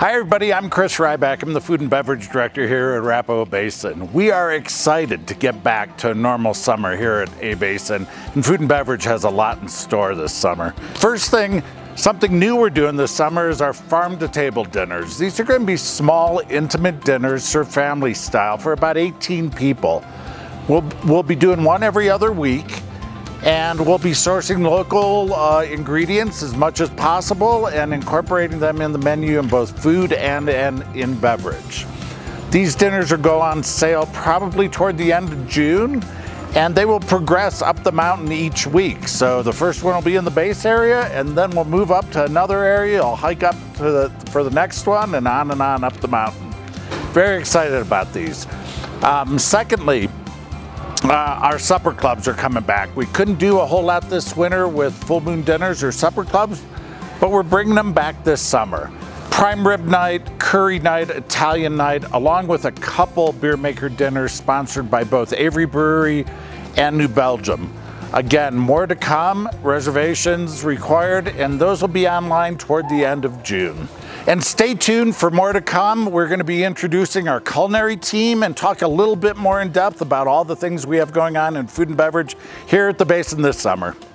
Hi everybody, I'm Chris Ryback. I'm the Food and Beverage Director here at Arapahoe Basin. We are excited to get back to a normal summer here at A-Basin, and Food and Beverage has a lot in store this summer. First thing, something new we're doing this summer is our farm-to-table dinners. These are going to be small, intimate dinners served family style for about 18 people. We'll be doing one every other week. And we'll be sourcing local ingredients as much as possible and incorporating them in the menu in both food and in beverage. These dinners will go on sale probably toward the end of June, and they will progress up the mountain each week. So the first one will be in the base area, and then we'll move up to another area. I'll hike up to for the next one and on up the mountain. Very excited about these. Secondly, our supper clubs are coming back. We couldn't do a whole lot this winter with full moon dinners or supper clubs, but we're bringing them back this summer. Prime rib night, curry night, Italian night, along with a couple beer maker dinners sponsored by both Avery Brewery and New Belgium. Again, more to come, reservations required, and those will be online toward the end of June. And stay tuned for more to come. We're going to be introducing our culinary team and talk a little bit more in depth about all the things we have going on in food and beverage here at the Basin this summer.